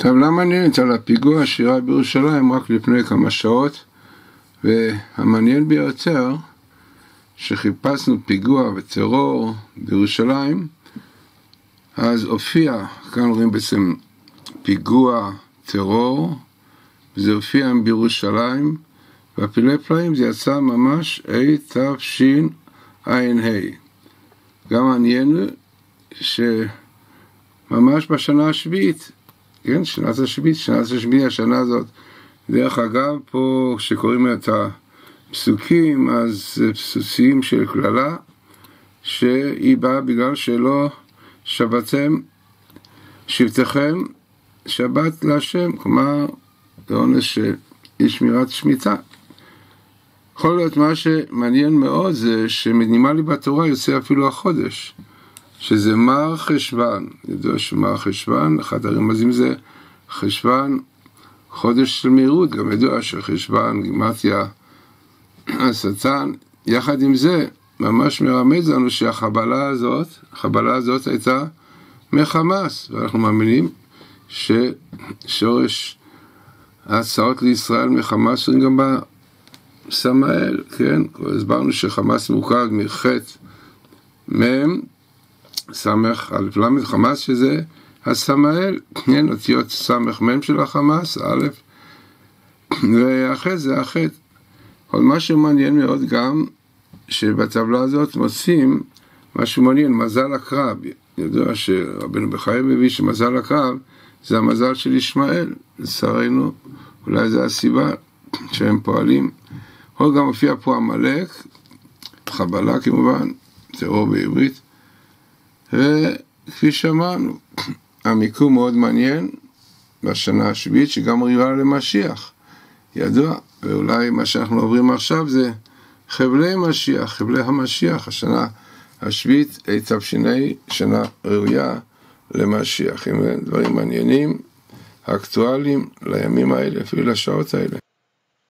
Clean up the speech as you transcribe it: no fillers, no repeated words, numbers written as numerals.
טבלה מעניינת על הפיגוע שאירע בירושלים רק לפני כמה שעות, והמעניין ביותר שחיפשנו פיגוע וטרור בירושלים, אז הופיע, כאן רואים בעצם פיגוע טרור, וזה הופיע בירושלים, והפלאי פלאים זה יצא ממש תשע"ה. גם מעניין שממש בשנה השביעית, כן, שנת השביעית, השנה הזאת. דרך אגב, פה שקוראים את הפסוקים, אז זה פסוקים של כללה, שהיא באה בגלל שלא שבתם שבתכם שבת להשם, כלומר, זה עונש של אי שמירת שמיטה. יכול להיות מה שמעניין מאוד זה שמינימלי בתורה יוצא אפילו החודש, שזה מר חשוון. ידוע שמר חשוון, אחד הרמזים זה חשוון, חודש של מהירות. גם ידוע שחשוון, גימטריה, השטן. יחד עם זה, ממש מרמז לנו שהחבלה הזאת הייתה מחמאס, ואנחנו מאמינים ששורש ההצעות לישראל מחמאס הוא גם בסמאל, כן? הסברנו שחמאס מורכב מחטא מם, סמך א' למד, חמאס שזה הסמאל, כן, אותיות סמך מם של החמאס, א', והחטא זה החטא. עוד משהו מעניין מאוד גם, שבטבלה הזאת מוצאים משהו מעניין, מזל הקרב. ידוע שרבנו בחיי מביא שמזל הקרב זה המזל של ישמעאל, לצערנו, אולי זה הסיבה שהם פועלים. עוד גם מופיע פה עמלק, חבלה כמובן, טרור בעברית, וכפי שאמרנו, המיקום מאוד מעניין בשנה השביעית, שגם ריבה למשיח, ידוע, ואולי מה שאנחנו עוברים עכשיו זה חבלי משיח, חבלי המשיח, השנה השביעית, תשע"ה, שנה ראויה למשיח, עם דברים מעניינים, אקטואליים לימים האלה, אפילו לשעות האלה.